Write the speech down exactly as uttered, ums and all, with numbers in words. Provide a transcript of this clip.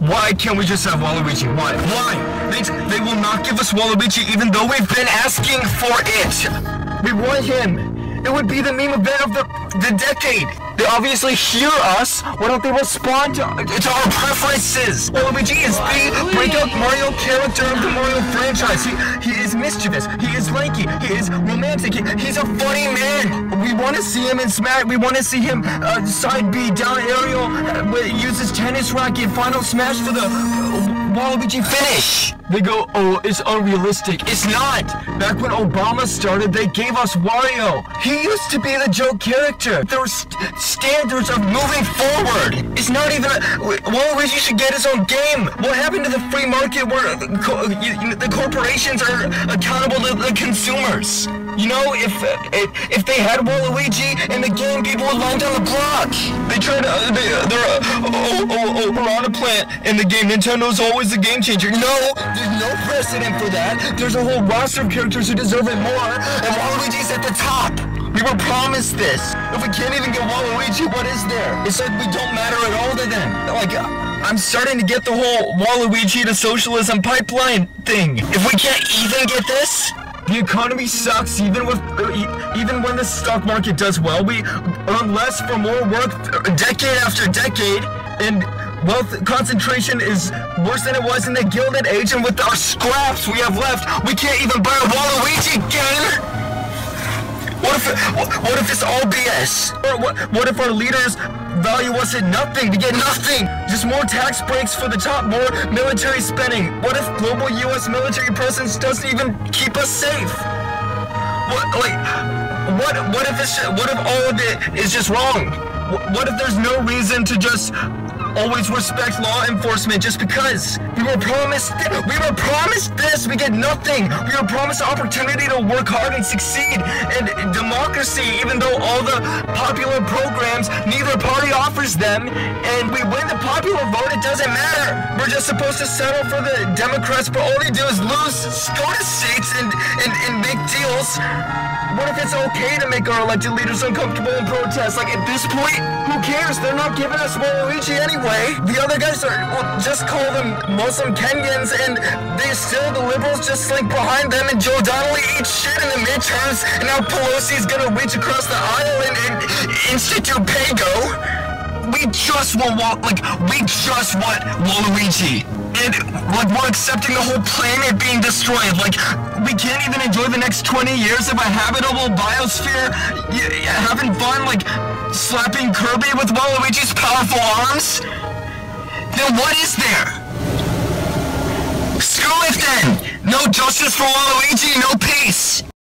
Why can't we just have Waluigi? Why? Why? They, they will not give us Waluigi even though we've been asking for it. We want him. It would be the meme event of the, the decade. They obviously hear us. Why don't they respond to, to our preferences? Waluigi is the breakout Mario character of the Mario franchise. He, he is mischievous. He is lanky. He is romantic. He, he's a funny man. We want to see him in Smash. We want to see him uh, side B, down aerial, uh, use his tennis racket, final smash for the uh, Waluigi finish. They go, oh, it's unrealistic. It's not. Back when Obama started, they gave us Wario. He used to be the joke character. There were st standards of moving forward. It's not even a, Waluigi should get his own game. What happened to the free market where the, co you, the corporations are accountable to the consumers? You know, if if, if they had Waluigi in the game, people would line down the block. They try to, uh, they, uh, they're, uh, oh, oh, oh, piranha plant in the game. Nintendo's always the game changer. No, there's no precedent for that. There's a whole roster of characters who deserve it more, and Waluigi's at the top. We were promised this. If we can't even get Waluigi, what is there? It's like we don't matter at all to them. Like, I'm starting to get the whole Waluigi to socialism pipeline thing. If we can't even get this, the economy sucks. Even with, even when the stock market does well, we earn less for more work, decade after decade, and wealth concentration is worse than it was in the Gilded Age. And with our scraps we have left, we can't even buy a Waluigi game. What if, what if it's all B S? Or what, what if our leaders value us at nothing? We get nothing! Just more tax breaks for the top, more military spending. What if global U S military presence doesn't even keep us safe? What, like, what, what if it's, what if all of it is just wrong? What if there's no reason to just always respect law enforcement just because? We were promised we were promised this, we get nothing. We were promised the opportunity to work hard and succeed, and democracy, even though all the popular programs, neither party offers them, and we win the popular vote, it doesn't matter. We're just supposed to settle for the Democrats, but all they do is lose, go to states and, and, and make deals. What if it's okay to make our elected leaders uncomfortable and protest? Like, at this point, who cares? They're not giving us Waluigi anyway. The other guys are, well, just call them Muslim Kenyans, and they still, the liberals just slink behind them, and Joe Donnelly eats shit in the midterms, and now Pelosi's gonna reach across the aisle and, and institute PAYGO. We just want, like, we just want Waluigi. And, like, we're accepting the whole planet being destroyed. Like, we can't even enjoy the next twenty years of a habitable biosphere, y having fun, like, slapping Kirby with Waluigi's powerful arms? Then what is there? Screw it then! No justice for Waluigi, no peace!